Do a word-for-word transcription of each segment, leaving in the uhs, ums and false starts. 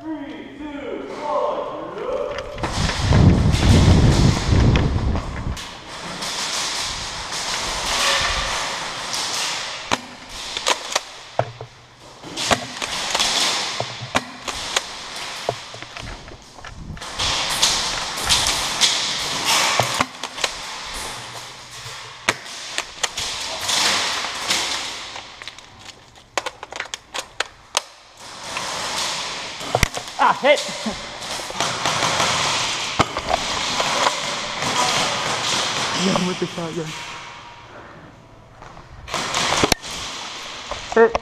Three, two, one, go. Ah, hit! Yeah, with the shotgun. Hit!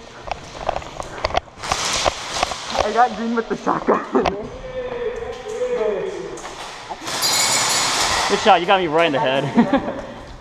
I got green with the shotgun. Good shot, you got me right in the head.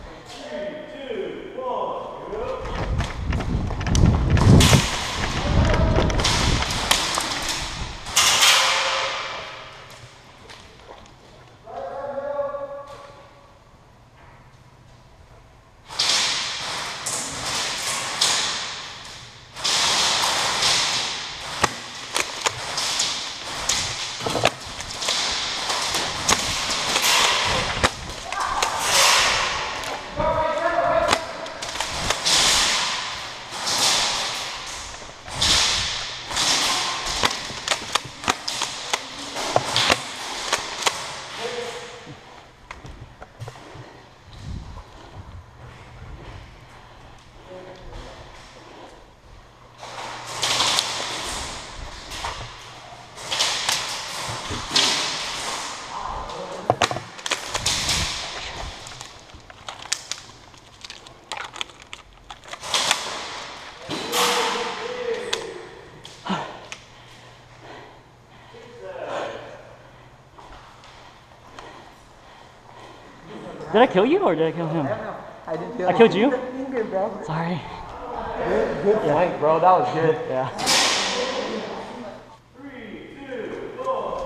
Did I kill you or did I kill him? I didn't kill I killed you? Good, bro. Sorry. Good, good yeah. Flank, bro. That was good. Yeah. Three, two, one.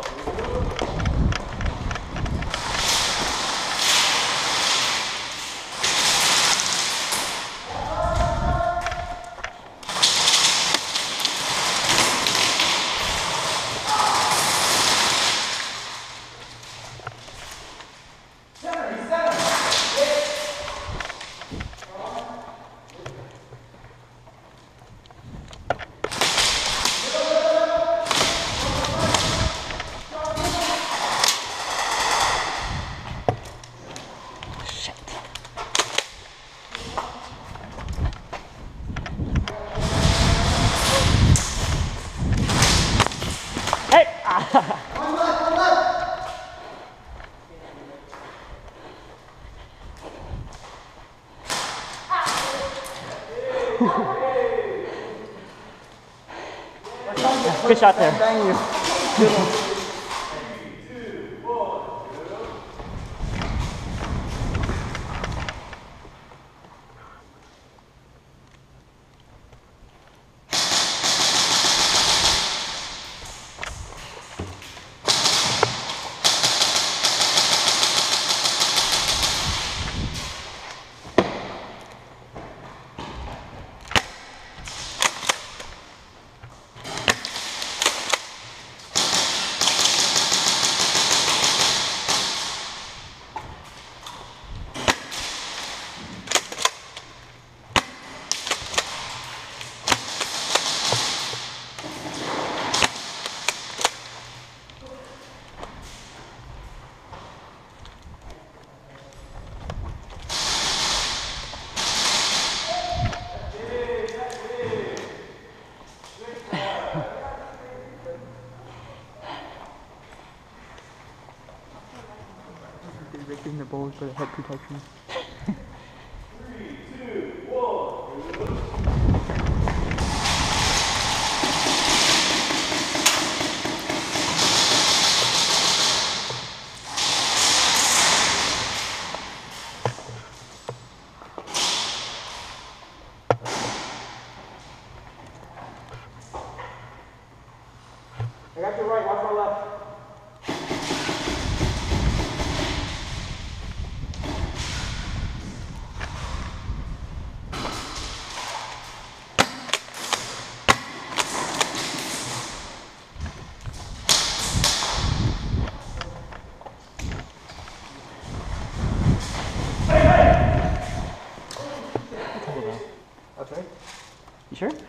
Hey! One left, one left. Good shot there. Thank you. Good one. Rigging the bowls for the head protection. Three, two, one. I got your right, watch my left.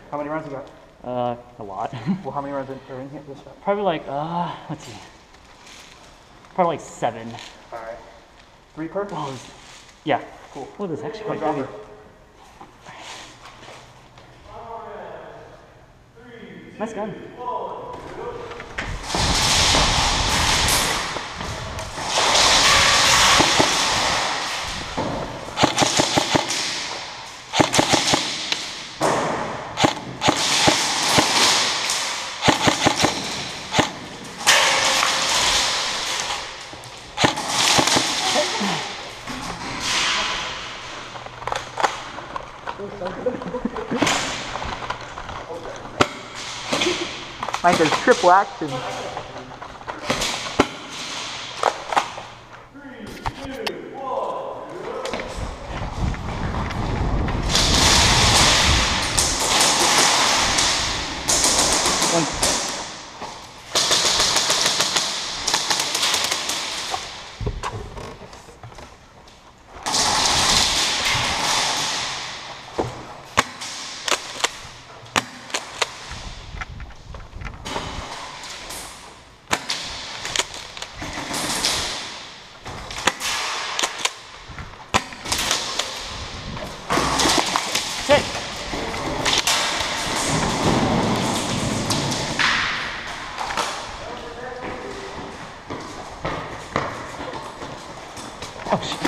How many rounds you got? Uh, a lot. Well, how many rounds in, are in here this shot? Probably like, uh, let's see. Probably like seven. All right. Three per? Oh, this- yeah. Cool. Oh, this is actually One quite heavy. dropper. Nice gun. Mine does triple action. Hit. Oh shit.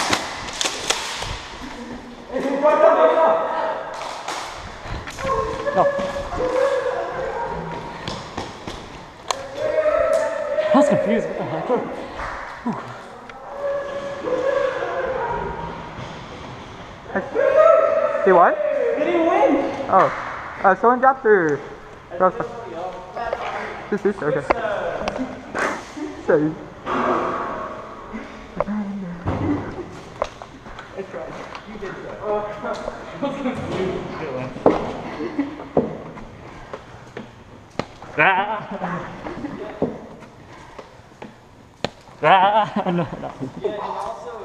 No. I was confused. What the heck? They what? They didn't win! Oh. Uh, someone dropped their... This is okay. Sorry. I tried. You did try. Ah. Ah. No, no. Yeah, and also